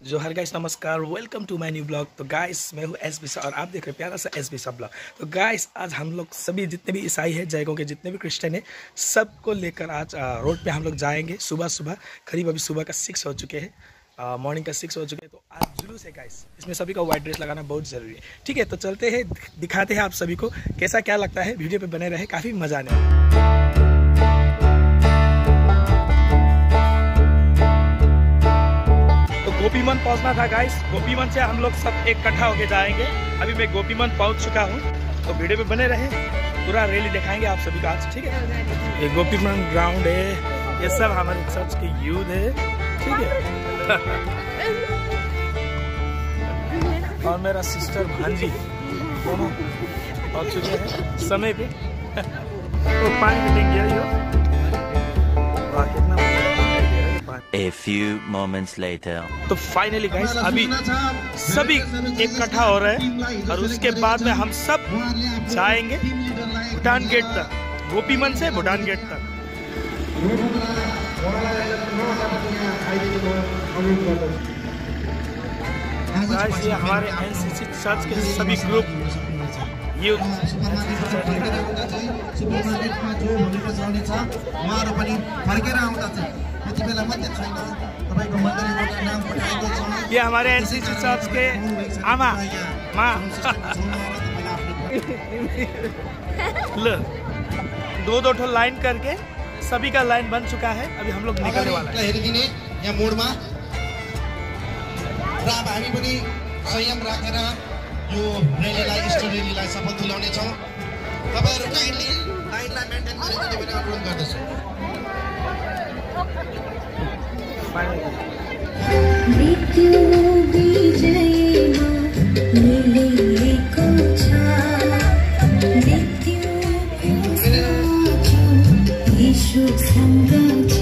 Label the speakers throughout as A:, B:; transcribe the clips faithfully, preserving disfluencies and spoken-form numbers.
A: जोहर guys, नमस्कार, welcome to my new blog. तो guys मैं हूँ एस बी और आप देख रहे हैं प्यारा सा एस बी ब्लॉग। तो गाइस आज हम लोग सभी जितने भी ईसाई हैं, जयगों के जितने भी क्रिश्चियन हैं, सबको लेकर आज रोड पे हम लोग जाएंगे सुबह सुबह। करीब अभी सुबह का सिक्स हो चुके हैं, मॉर्निंग का सिक्स हो चुके हैं। तो आज जुलूस है गाइस, इसमें सभी का वाइट ड्रेस लगाना बहुत ज़रूरी है। ठीक है, तो चलते हैं, दिखाते हैं आप सभी को कैसा क्या लगता है। वीडियो पे बने रहे, काफ़ी मज़ा आने वाला है। गोपीमन पहुंचना था गाइस, गोपीमन से हम लोग सब एक इकट्ठा होके जाएंगे। अभी मैं गोपीमन पहुंच चुका हूं, तो वीडियो पे बने रहे, पूरा रैली दिखाएंगे आप सभी का आज। ठीक है, ये गोपीमन ग्राउंड है, ये सब हमारे चर्च के यूथ है। ठीक है और मेरा सिस्टर भांजी दोनों पहुंच चुके हैं समय पे। तो पानी में देंगे कितना
B: A few moments later.
A: तो फाइनली गाइस अभी सभी इकट्ठा हो रहे हैं और उसके बाद में हम सब जाएंगे भूटान गेट तक, गोपीमन से भूटान गेट तक। गाइस ये हमारे एनसीसी चर्च के सभी ग्रुप यूथ ये हमारे एनसीसी चर्च के आमा माँ लो दो दो ठो लाइन करके सभी का लाइन बन चुका है। अभी हम लोग निकलने वाला है।
C: यहाँ मोडमा र अब हामी पनि संयम राखेर यो रैलीलाई इष्ट रैलीलाई सफल तुल्याउने छौँ। तपाईहरु काइन्डली लाइनलाई मेन्टेन गरिदिनु भने अनुरोध गर्दछु।
D: मृत्यु विजयमा मिलेको छ, मृत्युको साथी यीशुसँग छ।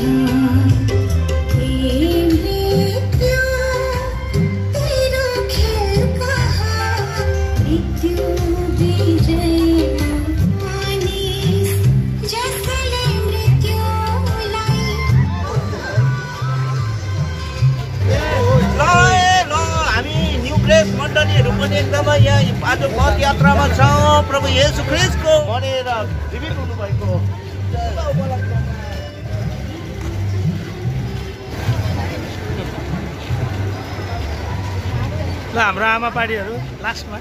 D: हे मृत्यु तेरो खेल कहाँ, मृत्यु विजयमा मानिस जसले मृत्युलाई मण्डलीहरू पनि एकदमै यहाँ आज पद यात्रामा छौँ। प्रभु येशू ख्रीष्टको भनेर जीवित हुनुभएको
A: ल हाम्रो आमा पार्टीहरू लास्टमा।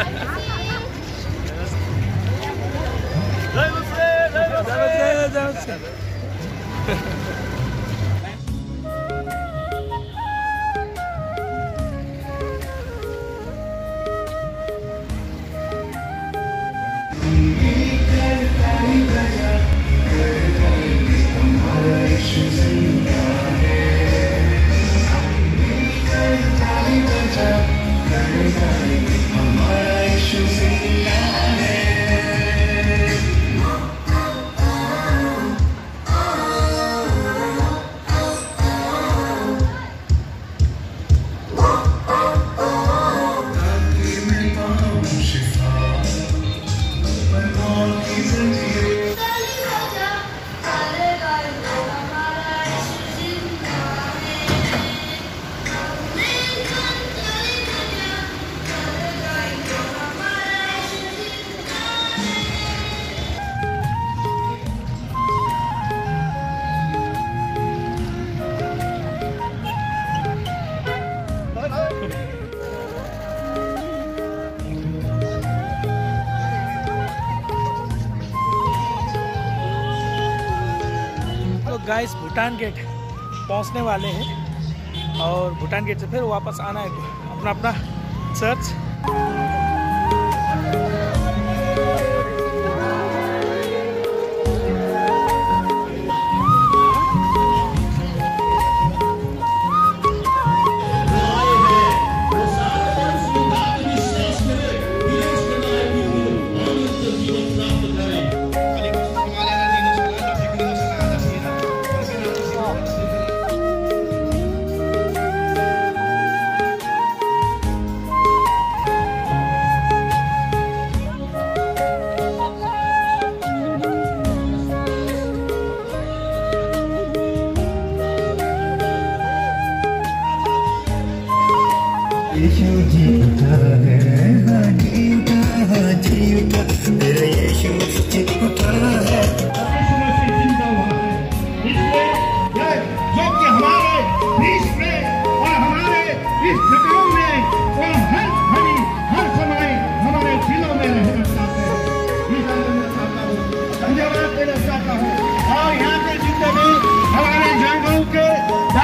A: गाइस भूटान गेट पहुंचने वाले हैं और भूटान गेट से फिर वापस आना है अपना अपना चर्च।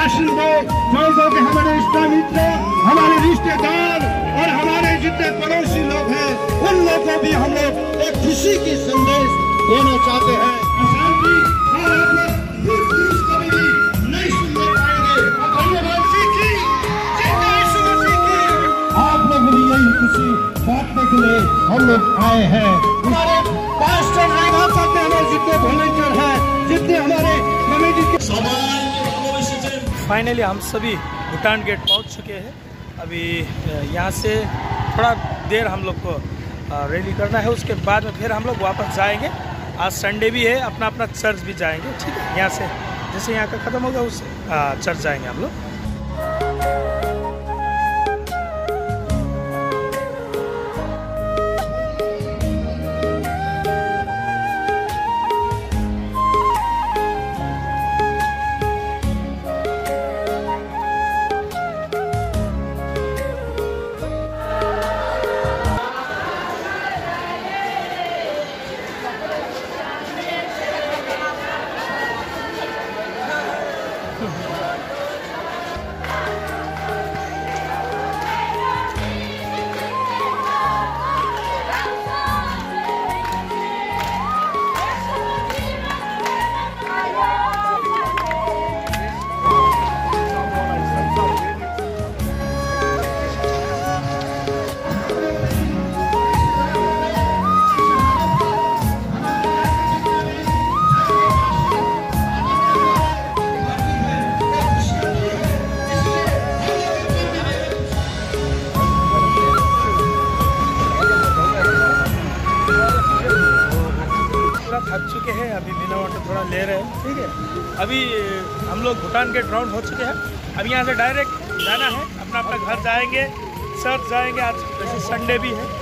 E: आशीष दो। जो कि हमारे इष्ट मित्र, हमारे रिश्तेदार और हमारे जितने पड़ोसी लोग हैं, उन लोगों को भी हम लोग एक खुशी की संदेश देना चाहते हैं। अशांति और आप लोग इस देश कभी भी नहीं सुनने पाएंगे। धन्यवाद की आप लोग भी यही खुशी बांटने के लिए हम लोग आए हैं। हमारे पास्टर यहाँ तक हमारे जितने वॉलंटियर हैं, जितने हमारे कमेटी के
A: फाइनली हम सभी भूटान गेट पहुंच चुके हैं। अभी यहाँ से थोड़ा देर हम लोग को रैली करना है, उसके बाद में फिर हम लोग वापस जाएंगे। आज संडे भी है, अपना अपना चर्च भी जाएंगे। ठीक है, यहाँ से जैसे यहाँ का ख़त्म होगा उससे चर्च जाएंगे हम लोग। थक चुके हैं, अभी बिना वाटर थोड़ा ले रहे हैं। ठीक है, अभी हम लोग भूटान गेट राउंड हो चुके हैं। अब यहाँ से डायरेक्ट जाना है, अपना अपना घर जाएंगे, चर्च जाएंगे। आज वैसे संडे भी है।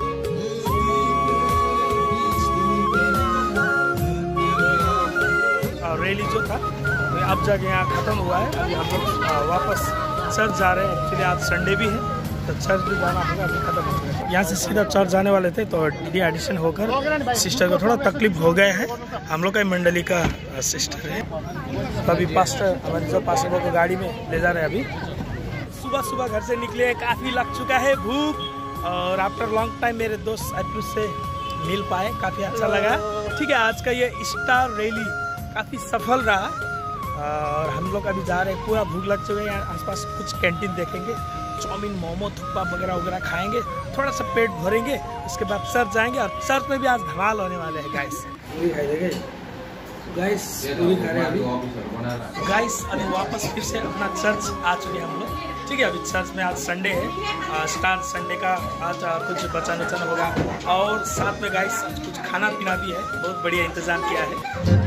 A: और रैली जो था अब जाके यहाँ ख़त्म हुआ है। अभी हम लोग वापस चर्च जा रहे हैं। एक्चुअली आज संडे भी है तो चर्च भी जाना होगा। अभी खत्म हो गया, यहाँ से सीधा चर्च जाने वाले थे तो डी एडिशन होकर सिस्टर को थोड़ा तकलीफ हो गया है। हम लोग का मंडली का सिस्टर है, तो अभी पास्टर हमारे जो पास्टर को गाड़ी में ले जा रहे हैं। अभी सुबह सुबह घर से निकले, काफ़ी लग चुका है भूख, और आफ्टर लॉन्ग टाइम मेरे दोस्त आईपीएस से मिल पाए, काफ़ी अच्छा लगा। ठीक है, आज का ये स्टार रैली काफ़ी सफल रहा और हम लोग अभी जा रहे हैं। पूरा भूख लग चुका है। यहाँ आसपास कुछ कैंटीन देखेंगे, चाउमीन, मोमो, थुप्पा वगैरह वगैरह खाएंगे, थोड़ा सा पेट भरेंगे, उसके बाद चर्च जाएंगे। और चर्च में भी आज धमाल होने वाले हैं। गाइस पूरी खाई देंगे, गाइस पूरी खा रहे हैं अभी। गाइस अभी वापस फिर से अपना चर्च आ चुके हैं हम लोग। ठीक है, अभी चर्च में आज संडे है, स्टार संडे का आज कुछ बचाना वचाना होगा, और साथ में गाइस कुछ खाना पीना भी है। बहुत बढ़िया इंतजाम किया है।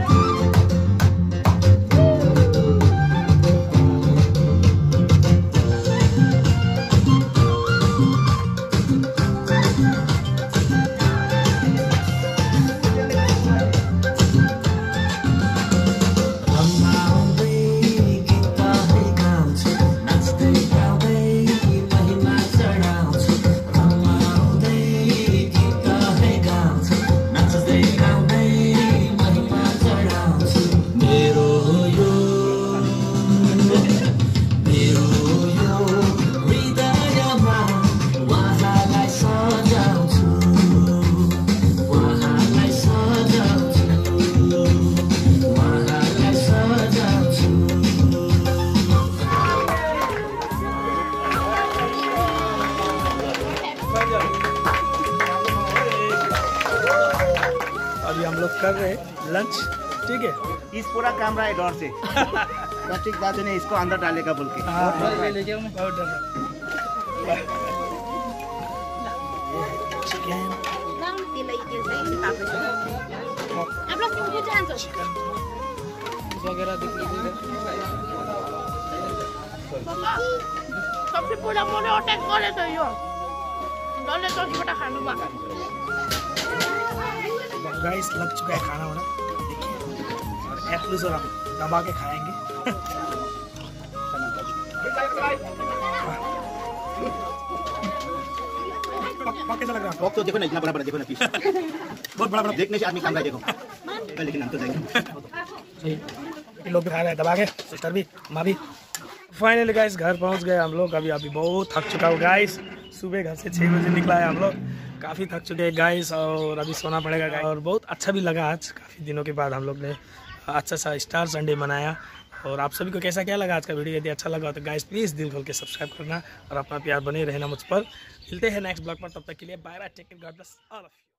A: अभी हम लोग कर रहे हैं लंच। ठीक है,
D: इस पूरा कैमरा है डर से ठीक दादू ने इसको अंदर डालेगा बोल के।
A: हाँ, ले जाओ, बहुत डर है। चिकन वगैरह दिख रही है।
F: सबसे पहिला मैले अट्याक गरे त यो डल्ले चौकीबाट खानुमा।
A: गाइस लग चुका है खाना वाना, देखिए, और एप्पल और हम दबा के खाएंगे। कैसा लग रहा है?
D: तो देखो ना, इतना बड़ा बड़ा देखो ना पीस
A: बहुत बड़ा बड़ा
D: देखने से आदमी काम रहा है। देखो लेकिन हम तो जाएंगे।
A: इन लोग भी खा रहे हैं दबा के, सिस्टर भी, माँ भी। फाइनली गाइस घर पहुंच गए हम लोग। अभी अभी बहुत थक चुका हूँ गाइस। सुबह घर से छः बजे निकला है हम लोग। काफ़ी थक चुके हैं गाइस और अभी सोना पड़ेगा गाइस। और बहुत अच्छा भी लगा आज, काफ़ी दिनों के बाद हम लोग ने अच्छा सा स्टार संडे मनाया। और आप सभी को कैसा क्या लगा आज का वीडियो? यदि अच्छा लगा तो गाइस प्लीज़ दिल खोल के सब्सक्राइब करना और अपना प्यार बने रहना मुझ पर। मिलते हैं नेक्स्ट ब्लॉग पर, तब तक के लिए bye bye, take care, God bless all of you.